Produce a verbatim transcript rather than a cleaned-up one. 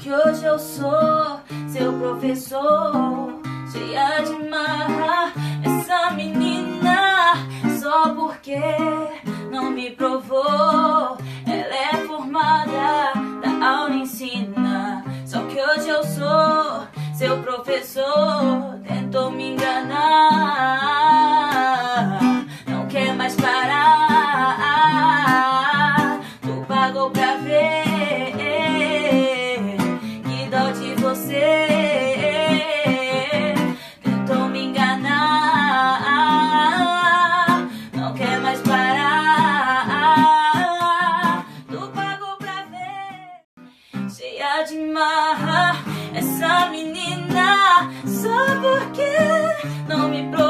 que hoje eu sou seu professor, cheia de marra, essa menina, só porque não me provou. Ela é formada, da aula ensina, só que hoje eu sou seu professor. Tentou me enganar, não quer mais parar. Tu pagou pra ver, que dó de você. Tentou me enganar, não quer mais parar. Tu pagou pra ver, cheia de marra, essa menina, só porque não me provou.